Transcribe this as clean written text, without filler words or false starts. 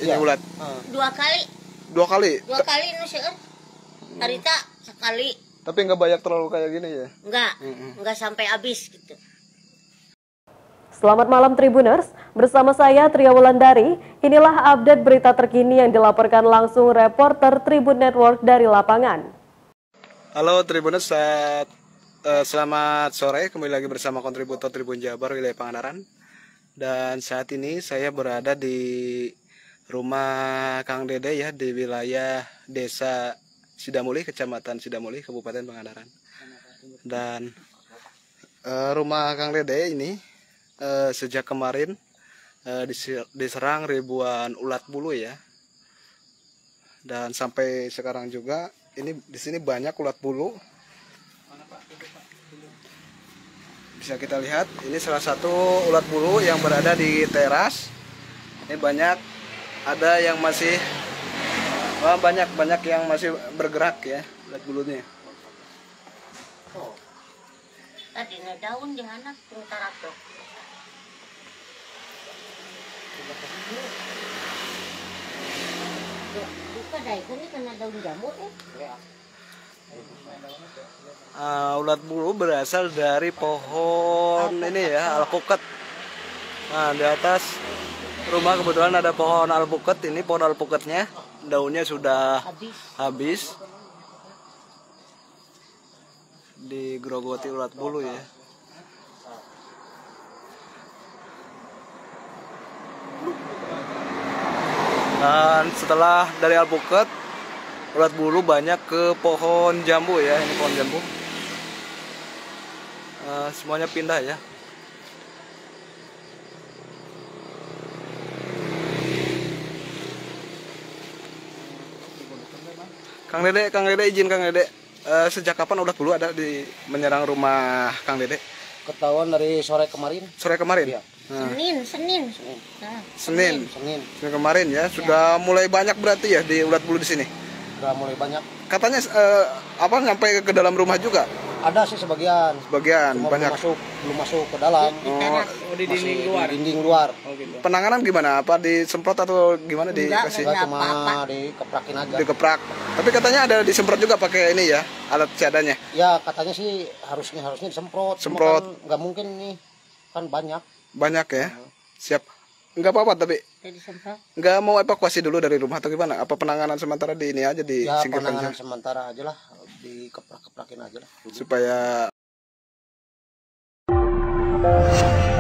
ini ulat? Dua kali. Dua kali? Dua kali nu seueur. Harita sekali. Tapi nggak banyak terlalu kayak gini ya? Enggak sampai habis gitu. Selamat malam Tribuners, bersama saya Tria Wulandari. Inilah update berita terkini yang dilaporkan langsung reporter Tribun Network dari lapangan. Halo Tribuners, selamat sore. Kembali lagi bersama kontributor Tribun Jabar wilayah Pangandaran. Dan saat ini saya berada di rumah Kang Dede ya, di wilayah Desa Sidamuli, Kecamatan Sidamuli, Kabupaten Pangandaran. Dan rumah Kang Dede ini sejak kemarin diserang ribuan ulat bulu ya, dan sampai sekarang juga ini di sini banyak ulat bulu. Bisa kita lihat ini salah satu ulat bulu yang berada di teras. Ini banyak, ada yang masih banyak yang masih bergerak ya ulat bulunya. Tadi daun di mana sementara tuh. Buka dai ini kena daun jamur Ulat bulu berasal dari pohon ini ya, alpukat. Nah, di atas rumah kebetulan ada pohon alpukat. Ini pohon alpukatnya daunnya sudah habis digerogoti ulat bulu ya. Dan setelah dari alpukat, ulat bulu banyak ke pohon jambu ya. Ini pohon jambu. Semuanya pindah ya. Kang Dede izin Kang Dede. Sejak kapan ulat bulu ada di menyerang rumah Kang Dede? Ketahuan dari sore kemarin. Sore kemarin? Iya. Senin kemarin ya. Sudah mulai banyak berarti ya di ulat bulu di sini. Sudah mulai banyak. Katanya sampai ke dalam rumah juga? Ada sih sebagian. Cuma banyak. Belum masuk ke dalam. Di dinding luar. Oh, gitu. Penanganan gimana? Apa disemprot atau gimana dikasih? Cuma dikeprakin aja. Dikeprak. Tapi katanya ada disemprot juga pakai ini ya, alat seadanya. Ya katanya sih harusnya disemprot. Semprot. Kan nggak mungkin nih, kan banyak. Banyak ya. Siap. Enggak apa-apa tapi enggak mau evakuasi dulu dari rumah atau gimana? Apa penanganan sementara di ini aja disingkirkan? Ya penanganan sementara aja lah, dikeprak-keprakin aja lah. Supaya